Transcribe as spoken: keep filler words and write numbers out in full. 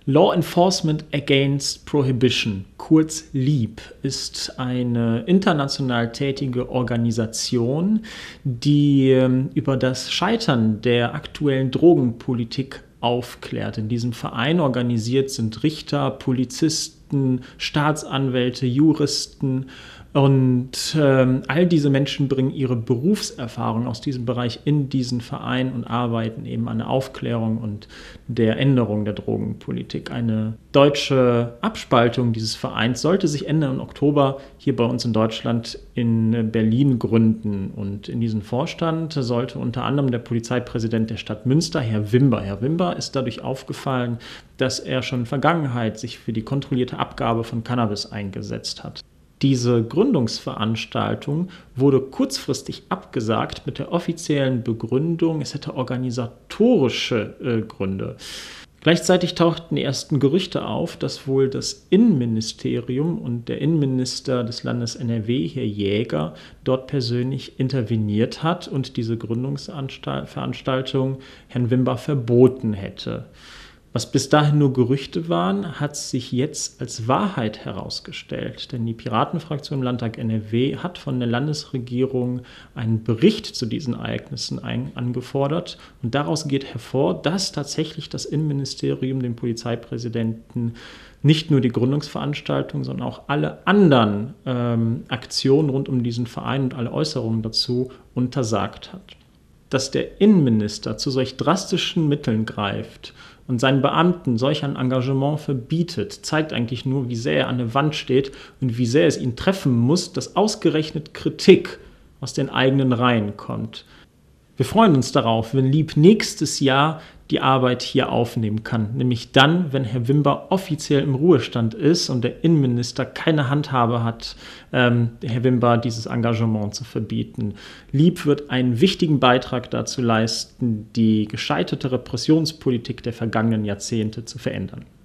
Law Enforcement Against Prohibition, kurz LEAP, ist eine international tätige Organisation, die über das Scheitern der aktuellen Drogenpolitik aufklärt. In diesem Verein organisiert sind Richter, Polizisten, Staatsanwälte, Juristen und ähm, all diese Menschen bringen ihre Berufserfahrung aus diesem Bereich in diesen Verein und arbeiten eben an der Aufklärung und der Änderung der Drogenpolitik. Eine deutsche Abspaltung dieses Vereins sollte sich Ende Oktober hier bei uns in Deutschland in Berlin gründen. Und in diesen Vorstand sollte unter anderem der Polizeipräsident der Stadt Münster, Herr Wimber. Herr Wimber ist dadurch aufgefallen, dass er schon in der Vergangenheit sich für die kontrollierte Abgabe von Cannabis eingesetzt hat. Diese Gründungsveranstaltung wurde kurzfristig abgesagt mit der offiziellen Begründung, es hätte organisatorische äh, Gründe. Gleichzeitig tauchten die ersten Gerüchte auf, dass wohl das Innenministerium und der Innenminister des Landes N R W, Herr Jäger, dort persönlich interveniert hat und diese Gründungsveranstaltung Herrn Wimber verboten hätte. Was bis dahin nur Gerüchte waren, hat sich jetzt als Wahrheit herausgestellt. Denn die Piratenfraktion im Landtag N R W hat von der Landesregierung einen Bericht zu diesen Ereignissen ein, angefordert. Und daraus geht hervor, dass tatsächlich das Innenministerium dem Polizeipräsidenten nicht nur die Gründungsveranstaltung, sondern auch alle anderen ähm, Aktionen rund um diesen Verein und alle Äußerungen dazu untersagt hat. Dass der Innenminister zu solch drastischen Mitteln greift und seinen Beamten solch ein Engagement verbietet, zeigt eigentlich nur, wie sehr er an der Wand steht und wie sehr es ihn treffen muss, dass ausgerechnet Kritik aus den eigenen Reihen kommt. Wir freuen uns darauf, wenn LEAP nächstes Jahr die Arbeit hier aufnehmen kann, nämlich dann, wenn Herr Wimber offiziell im Ruhestand ist und der Innenminister keine Handhabe hat, ähm, Herr Wimber dieses Engagement zu verbieten. LEAP wird einen wichtigen Beitrag dazu leisten, die gescheiterte Repressionspolitik der vergangenen Jahrzehnte zu verändern.